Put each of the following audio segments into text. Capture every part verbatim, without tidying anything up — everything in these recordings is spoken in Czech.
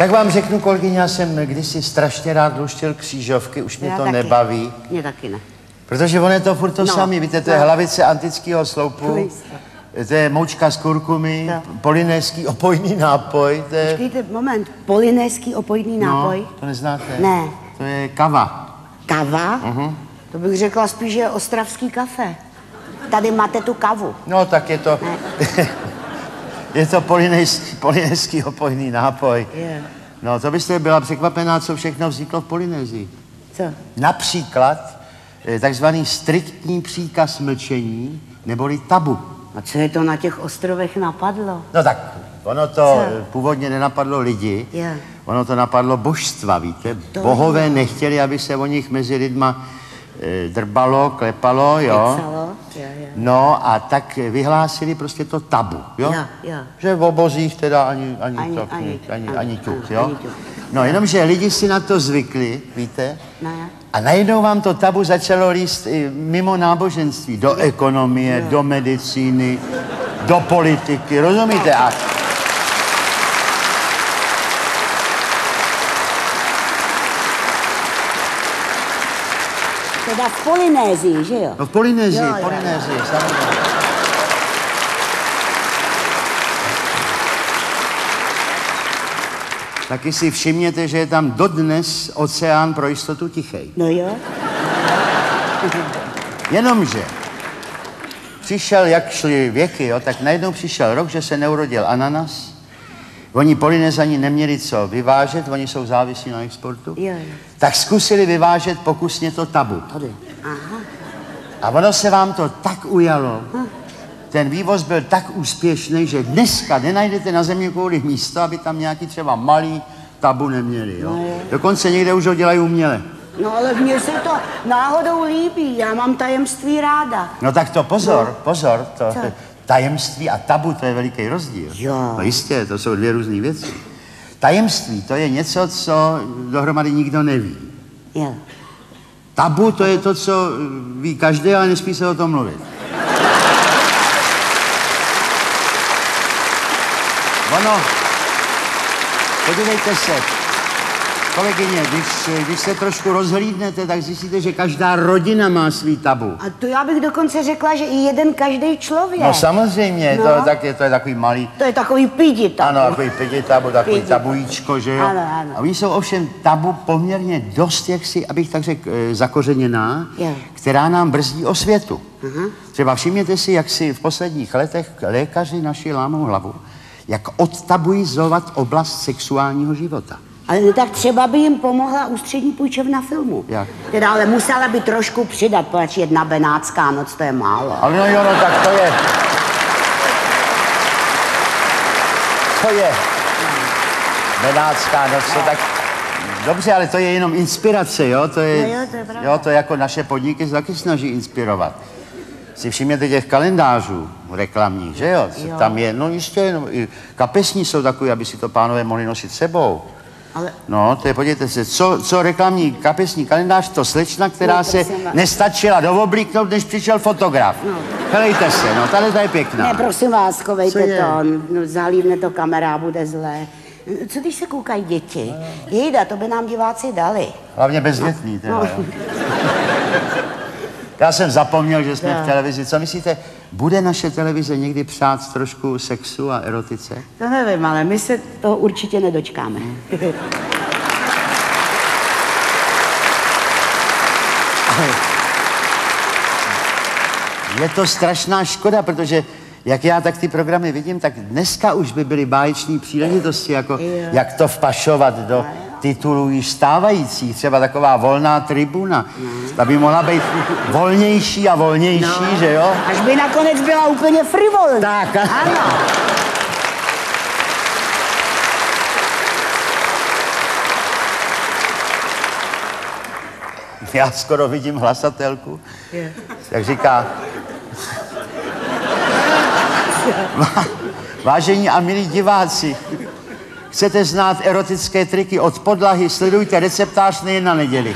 Tak vám řeknu, kolegyně, já jsem kdysi strašně rád luštil křížovky, už mě Já to taky. nebaví. Mě taky ne. Protože ono je to furt to No, samý, víte, to no. je hlavice antického sloupu, to je moučka z kurkumy, No. polynéský opojný nápoj, to je... Počkejte, moment, polynéský opojný nápoj? No, to neznáte? Ne. To je kava. Kava? Uh-huh. To bych řekla spíš, že je ostravský kafe. Tady máte tu kavu. No, tak je to... je to polynéský, polynéský opojný nápoj. Je. No, to byste byla překvapená, co všechno vzniklo v Polynésii. Co? Například eh, takzvaný striktní příkaz mlčení, neboli tabu. A co je to na těch ostrovech napadlo? No tak, ono to Co? eh, původně nenapadlo lidi, Je. ono to napadlo božstva, víte? To Bohové je. nechtěli, aby se o nich mezi lidma eh, drbalo, klepalo, jo? Kecalo? Je, je. No a tak vyhlásili prostě to tabu, jo? Jo, jo. Že v obozích teda ani, ani, Ani- tak, ani- ani, ani, ani- ani tuk, ani- jo? ani tuk. No jenomže lidi si na to zvykli, víte? Ne. A najednou vám to tabu začalo líst i mimo náboženství, do ekonomie, Jo. do medicíny, do politiky, rozumíte? A Teda v Polynésii, že jo? no v Polynésii, Jo, jo. Polynésii, samozřejmě. Taky si všimněte, že je tam dodnes oceán pro jistotu tichej. No jo. Jenomže přišel, jak šly věky, jo, tak najednou přišel rok, že se neurodil ananas. Oni Polynésani neměli co vyvážet, oni jsou závislí na exportu. Jo, jo. Tak zkusili vyvážet pokusně to tabu. Tady. Aha. A ono se vám to tak ujalo, ten vývoz byl tak úspěšný, že dneska nenajdete na země kouli místo, aby tam nějaký třeba malý tabu neměli, jo. No, jo. Dokonce někde už ho dělají uměle. No ale mně se to náhodou líbí, já mám tajemství ráda. No tak to pozor, No. pozor, to Co? tajemství a tabu, to je veliký rozdíl. Jo. No jistě, to jsou dvě různé věci. Tajemství, to je něco, co dohromady nikdo neví. Jo. Tabu, to je to, co ví každý, ale nesmí se o tom mluvit. Ono, podívejte se, kolegyně, když, když se trošku rozhlídnete, tak zjistíte, že každá rodina má svý tabu. A to já bych dokonce řekla, že i jeden každý člověk. No samozřejmě, No. to, tak je, to je takový malý, To je takový pidi tabu. ano, takový pidi tabu, takový Pidi. tabujíčko, že jo? Ano, ano. A oni jsou ovšem tabu poměrně dost, jaksi, abych tak řekl, eh, zakořeněná, Jo. která nám brzdí osvětu. Aha. Třeba všimněte si, jak si v posledních letech lékaři naši lámou hlavu, jak odtabuizovat oblast sexuálního života. Ale no tak třeba by jim pomohla ústřední půjčovna filmu. Jak? Teda ale musela by trošku přidat, protože jedna benátská noc, to je málo. Ale no jo, no tak to je... To je... Benátská noc, to tak... Dobře, ale to je jenom inspirace, jo? To je, No jo, to je pravda. jo, to je jako naše podniky se taky snaží inspirovat. Si všimněte těch kalendářů reklamních, že jo? Co Jo. tam je, no jistě, no, i kapesní jsou takový, aby si to pánové mohli nosit sebou. Ale No, to je, podívejte se, co, co reklamní kapesní kalendář, to slečna, která No, se prosím vás. nestačila dooblíknout, než přišel fotograf. No. Helejte se, no, tady to je pěkná. ne, prosím vás, Co chovejte je? to, no, zalívne to kamera, bude zlé. Co když se koukají děti? Jejda, to by nám diváci dali. Hlavně bezdětný, teda, No. jo. Já jsem zapomněl, že jsme Jo. v televizi. Co myslíte, bude naše televize někdy přát trošku sexu a erotice? To nevím, ale my se toho určitě nedočkáme. Je to strašná škoda, protože jak já tak ty programy vidím, tak dneska už by byly báječné příležitosti, jako Jo. jak to vpašovat do titulů již stávajících, třeba taková volná tribuna. Ta by mohla být volnější a volnější, že jo? Až by nakonec byla úplně frivolní. Tak. Ano. Já skoro vidím hlasatelku, Je. jak říká... Vá- Vážení a milí diváci, chcete znát erotické triky od podlahy, sledujte receptář nejen na neděli.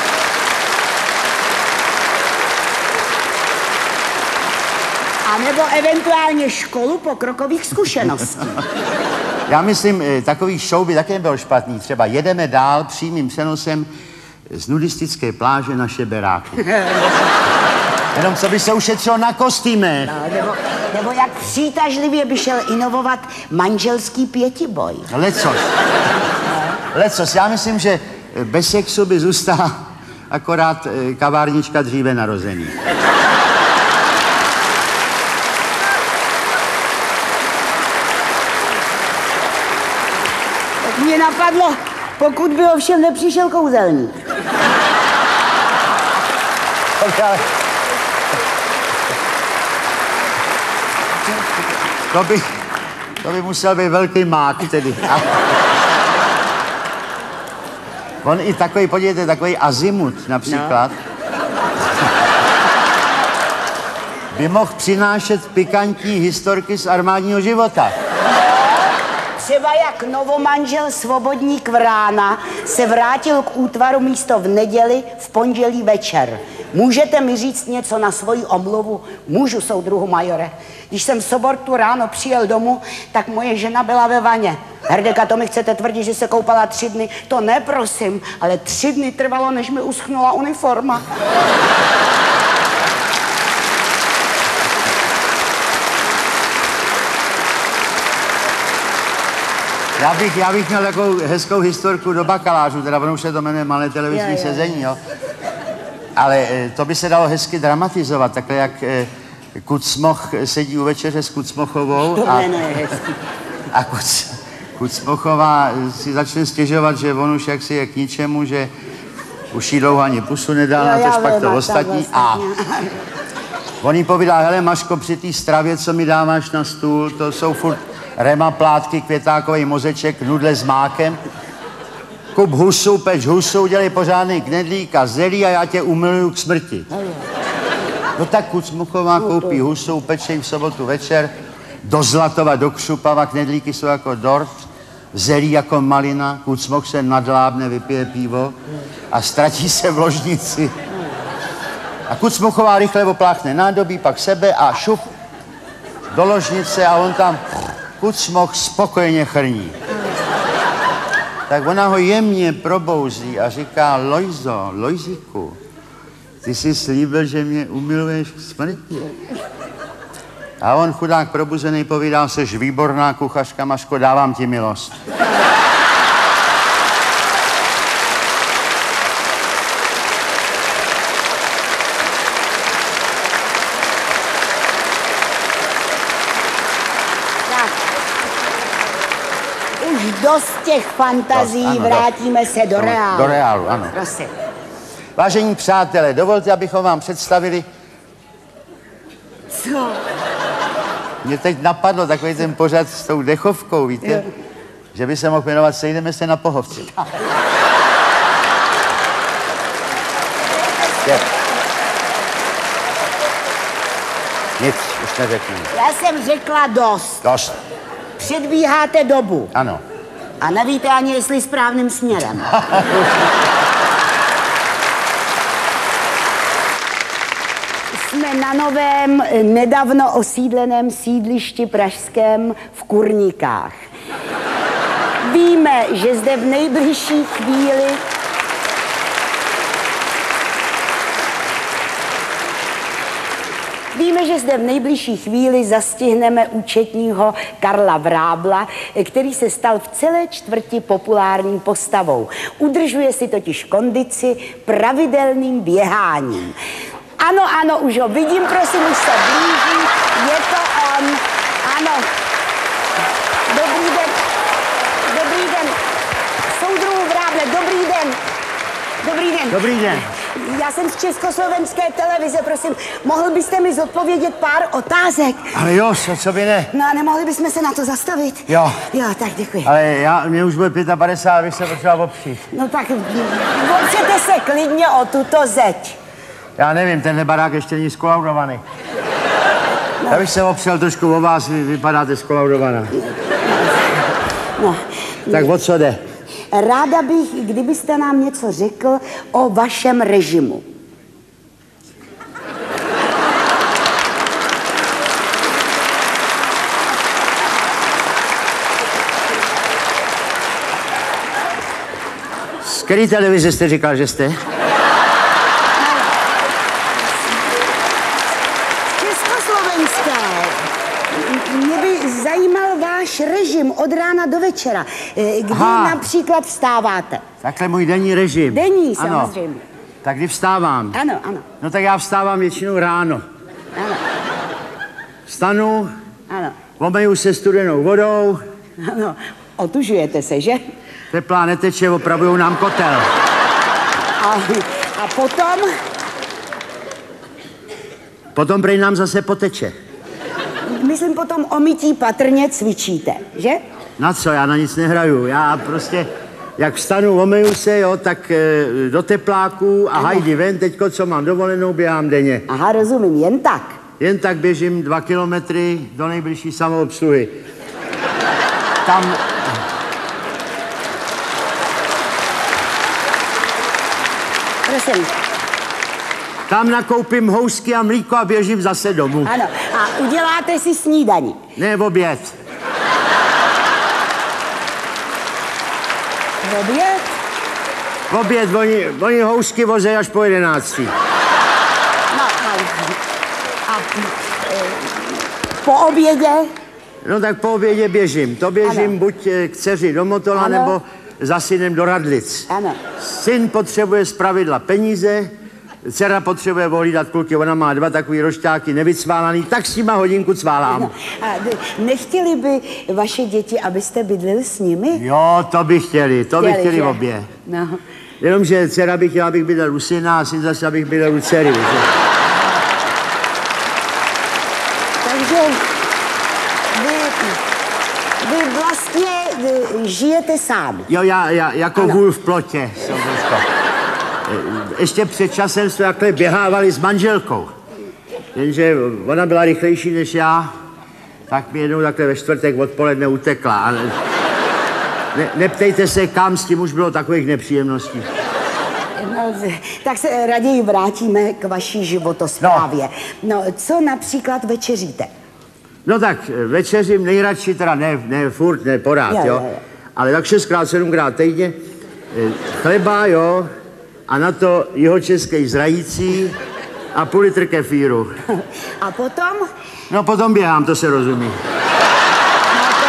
A nebo eventuálně školu pokrokových zkušeností. Já myslím, takový show by také nebyl špatný. Třeba jedeme dál přímým přenosem z nudistické pláže na šeberáky. Jenom co by se ušetřilo na kostýmech. No, nebo, nebo jak přitažlivě by šel inovovat manželský pětiboj. Lecos. Lecos. Já myslím, že bez sexu by zůstala akorát kavárnička dříve narozený. Tak mě napadlo, pokud by ovšem nepřišel kouzelník. To by, to by musel být velký mák tedy. A... On i takový, podívejte, takový azimut například, no. by mohl přinášet pikantní historky z armádního života. Třeba jak novomanžel svobodník Vrána se vrátil k útvaru místo v neděli, v pondělí večer. Můžete mi říct něco na svoji omluvu? Můžu, soudruhu majore. Když jsem v sobotu ráno přijel domů, tak moje žena byla ve vaně. Herdeka, to mi chcete tvrdit, že se koupala tři dny? To ne, prosím, ale tři dny trvalo, než mi uschnula uniforma. Já bych, já bych měl takovou hezkou historku do bakalářů, teda ono už se to jmenuje Malé televizní jo, jo. sezení, jo. Ale e, to by se dalo hezky dramatizovat, takhle jak e, Kucmoch sedí u večeře s Kucmochovou a, a Kuc, Kucmochová si začne stěžovat, že on už jaksi je k ničemu, že už jí dlouho ani pusu nedá, na tož pak to ostatní. A on jí povídá, hele Maško, při té stravě, co mi dáváš na stůl, to jsou furt rema, plátky, květákový mozeček, nudle s mákem. Kup husu, peč husu, dělej pořádný knedlík a zelí a já tě umiluju k smrti. No tak Kucmochová koupí husu, peče v sobotu večer, do Zlatova, do Křupava, knedlíky jsou jako dort, zelí jako malina, Kucmoch se nadlábne, vypije pivo a ztratí se v ložnici. A Kucmochová rychle opláchne nádobí, pak sebe a šup do ložnice a on tam Kucmoch spokojeně chrní. Tak ona ho jemně probouzí a říká, Lojzo, Lojziku, ty jsi slíbil, že mě umiluješ k smrti. A on chudák probuzený povídal, seš výborná kuchařka, Maško, dávám ti milost. Dost těch fantazí, dost, ano, vrátíme dost. se do reálu. Do reálu, ano. Prosím. Vážení přátelé, dovolte, abychom vám představili... Co? Mě teď napadlo takový ten pořad s tou dechovkou, víte? Jo. Že by se mohl jmenovat Sejdeme se na Pohovci. Je. Nic, už neřeknu. Já jsem řekla dost. Dost. Předbíháte dobu. Ano. A nevíte ani, jestli správným směrem. Jsme na novém, nedávno osídleném sídlišti pražském v Kurníkách. Víme, že zde v nejbližší chvíli Víme, že zde v nejbližší chvíli zastihneme účetního Karla Vrábla, který se stal v celé čtvrti populární postavou. Udržuje si totiž kondici pravidelným běháním. Ano, ano, už ho vidím, prosím, už se blíží, je to on. Ano. Dobrý den. Dobrý den. Soudruhu Vráble, dobrý den. Dobrý den. Dobrý den. Já jsem z Československé televize, prosím, mohl byste mi zodpovědět pár otázek? Ale jo, co, co by ne? No a nemohli bychom se na to zastavit? Jo. Jo, tak děkuji. Ale já, mě už bude padesát pět, abych se potřeboval opřít. No tak opřete se klidně o tuto zeď. Já nevím, tenhle barák ještě není skolaudovaný. No. Já bych se opřel trošku o vás, vy vypadáte skolaudovaná. No. Tak o co jde? Ráda bych, kdybyste nám něco řekl o vašem režimu. který televize jste říkal, že jste? Československé. Mě by zajímal váš režim od rána do večera. Kdy Aha. například vstáváte? Takhle můj denní režim. Denní, ano. samozřejmě. Tak kdy vstávám? Ano, ano. No tak já vstávám většinou ráno. Ano. Vstanu, ano. omeju se studenou vodou. Ano, otužujete se, že? Teplá neteče, opravujou nám kotel. A, a potom? Potom prej nám zase poteče. Myslím, potom o mytí patrně cvičíte, že? Na co, já na nic nehraju. Já prostě, jak vstanu, omeju se, jo, tak e, do tepláků a hajdi ven, teďko, co mám dovolenou, běhám denně. Aha, rozumím, jen tak. Jen tak běžím dva kilometry do nejbližší samoobsluhy. Tam... Prosím. Tam nakoupím housky a mlíko a běžím zase domů. Ano, a uděláte si snídani. Ne, v oběd. V oběd? V oběd, oni, oni housky vozej až po jedenáctý. No, a, a e, po obědě? No tak po obědě běžím. To běžím ano. buď k dceři do Motola, ano. nebo za synem do Radlic. Ano. Syn potřebuje zpravidla peníze, dcera potřebuje ohlídat kluky, ona má dva takový rošťáky nevycválaný, tak s nima hodinku cválám. No, a nechtěli by vaše děti, abyste bydlel s nimi? Jo, to by chtěli, to by chtěli, chtěli že? obě. No. Jenomže dcera by chtěla, abych bydlel u syna a syn zase, abych bydlel u dcery. Takže vy, vy vlastně vy žijete sám. Jo, já, já jako ano. Hůl v plotě. Ještě před časem jsme takhle běhávali s manželkou. Jenže ona byla rychlejší než já, tak mi jednou takhle ve čtvrtek odpoledne utekla. A ne, neptejte se, kam, s tím už bylo takových nepříjemností. No, tak se raději vrátíme k vaší životosprávě. No. no, co například večeříte? No tak večeřím nejradši, teda ne, ne furt, ne porád, jo, jo, jo. Ale tak šestkrát, sedmkrát týdně. Chleba, jo, a na to jihočeský zrající a půl litr kefíru. A potom? No potom běhám, to se rozumí. No to...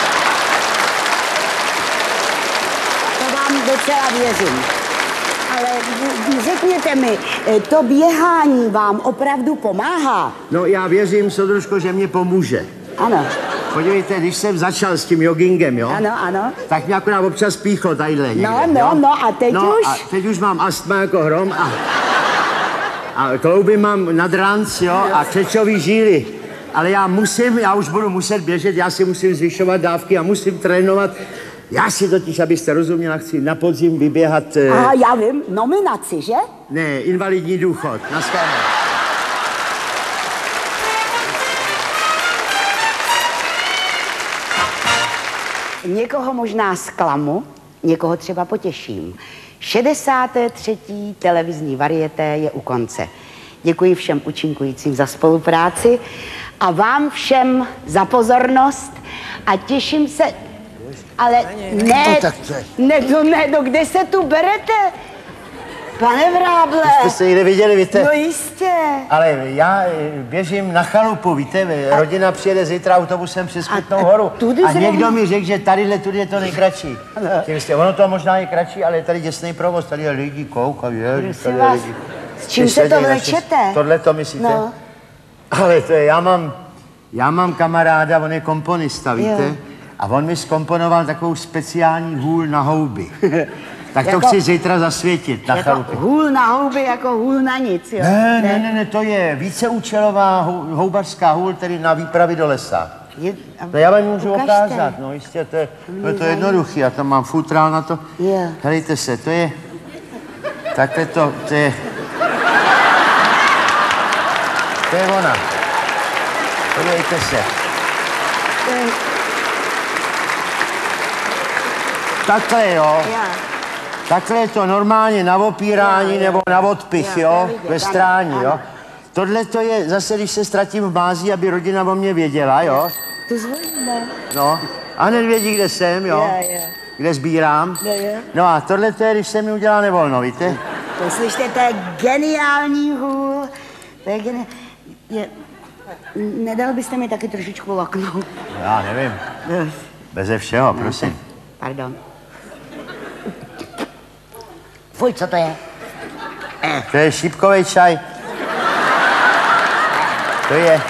To vám docela věřím. Ale řekněte mi, to běhání vám opravdu pomáhá? No já věřím, Soudružko, že mě pomůže. Ano. Podívejte, když jsem začal s tím joggingem, jo? Ano, ano. Tak mě akorát občas píchlo tadyhle někde, No, no, jo? no a teď no, už? A teď už mám astma jako hrom a, a klouby mám nad ranc, jo? A křečový žíly. Ale já musím, já už budu muset běžet, já si musím zvyšovat dávky a musím trénovat. Já si totiž, abyste rozuměla, chci na podzim vyběhat... Aha, já vím, nominaci, že? Ne, invalidní důchod. Naschledanou. Někoho možná zklamu, někoho třeba potěším. šedesáté třetí televizní varieté je u konce. Děkuji všem účinkujícím za spolupráci a vám všem za pozornost a těším se... Ale ne, ne, no, ne, no kde se tu berete? Pane Vráble. Jste se někde viděli, víte? No jistě. Ale já běžím na chalupu, víte, a... rodina přijede zítra autobusem přes Kutnou horu. A, a někdo mi řekl, že tadyhle tudy je to nejkratší. Jste, ono to možná je kratší, ale je tady děsný provoz, tady je lidi koukají, je, tady je lidi. S čím se to vlečete? Tohle to myslíte? No. Ale to je, já mám, já mám kamaráda, on je komponista, víte? Jo. A on mi zkomponoval takovou speciální hůl na houby. Tak to jako, chci zítra zasvětit na jako chalupě. Hůl na houby jako hůl na nic, jo? Ne, ne, ne, ne, to je víceúčelová hou, houbařská hůl, tedy na výpravy do lesa. Je, no já vám můžu ukažte. ukázat, no jistě, to je, to je to jednoduchý, já tam mám futrál na to. Yeah. Helejte se, to je, takhle to, to je, to je ona. Podívejte se. Takhle, jo. Yeah. Takhle je to normálně na opírání yeah, nebo na odpich, yeah, jo, ve strání, jo. Tohle to je zase, když se ztratím v mází, aby rodina o mě věděla, jo. To zvojíme. No, a hned vědí, kde jsem, jo. Yeah, yeah. kde sbírám. No, jo. No a tohle to je, když se mi udělá nevolno, víte? Poslyšte, to je geniální hůl. To je geni... Je... Nedal byste mi taky trošičku laknout? Já nevím. Beze všeho, prosím. Pardon. Fuj, co to je? To je šípkový čaj. To je...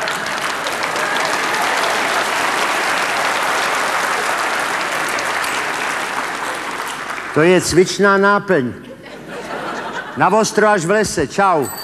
To je cvičná náplň. Na ostro až v lese. Čau.